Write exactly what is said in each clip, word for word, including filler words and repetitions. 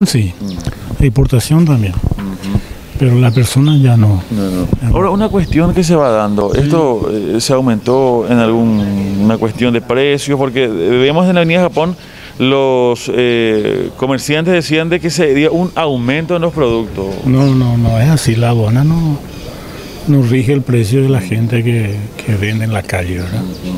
Sí, la importación también. Pero la persona ya no. No, no. Ahora, una cuestión que se va dando, ¿esto eh, se aumentó en alguna cuestión de precios? Porque vemos en la Avenida Japón, los eh, comerciantes decían de que se dio un aumento en los productos. No, no, no es así. La aduana no, no rige el precio de la gente que, que vende en la calle, ¿verdad?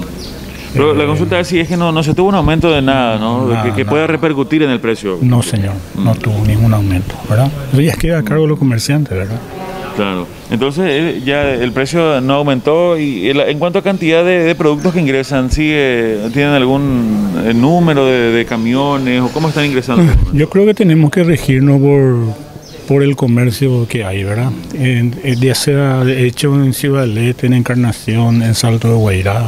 Pero la consulta es si es que no, no se tuvo un aumento de nada, ¿no? Nada, que que nada. pueda repercutir en el precio. No, señor, no tuvo ningún aumento, ¿verdad? Eso ya queda a cargo de los comerciantes, ¿verdad? Claro. Entonces eh, ya el precio no aumentó y el- en cuanto a cantidad de, de productos que ingresan, ¿sigue, tienen algún eh, número de, de camiones o cómo están ingresando? Yo creo que tenemos que regirnos por, por el comercio que hay, ¿verdad? En, en- ya sea hecho en Ciudad del Este, en Encarnación, en Salto de Guairá,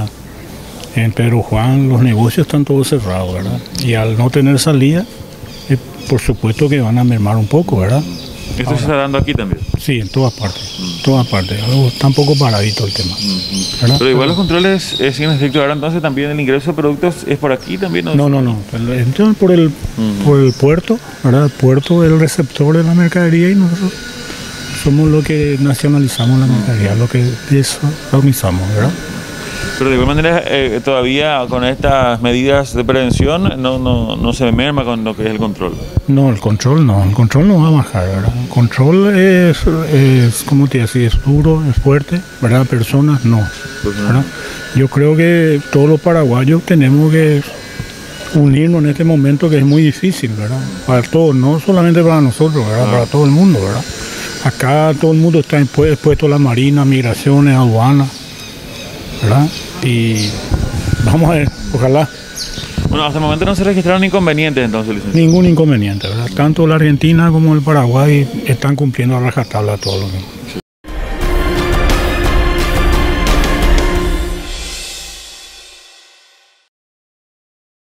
en Pedro Juan, los negocios están todos cerrados, ¿verdad? Y al no tener salida, eh, por supuesto que van a mermar un poco, ¿verdad? Esto se está dando aquí también. Sí, en todas partes, en todas partes. Algo está un poco paradito el tema, ¿verdad? Pero igual los controles eh, siguen estrictos. Ahora entonces también el ingreso de productos es por aquí también. ¿No? No, no, no. El- Entonces por el, por el puerto, ¿verdad? El puerto es el receptor de la mercadería y nosotros somos los que nacionalizamos la mercadería, lo que desorganizamos, ¿verdad? Pero de igual manera eh, todavía con estas medidas de prevención no, no, no se merma con lo que es el control. No, el control no, el control no va a bajar, ¿verdad? El control es, es ¿cómo te decía? Es duro, es fuerte, ¿verdad? Personas no, ¿verdad? Yo creo que todos los paraguayos tenemos que unirnos en este momento que es muy difícil, ¿verdad? Para todos, no solamente para nosotros, ¿verdad? Para todo el mundo, ¿verdad? Acá todo el mundo está impu- expuesto a la marina, migraciones, aduanas, ¿verdad? Y vamos a ver, ojalá Bueno, hasta el momento no se registraron inconvenientes entonces, licenciado. ningún inconveniente, ¿verdad? Tanto la Argentina como el Paraguay están cumpliendo a rajatabla todo lo que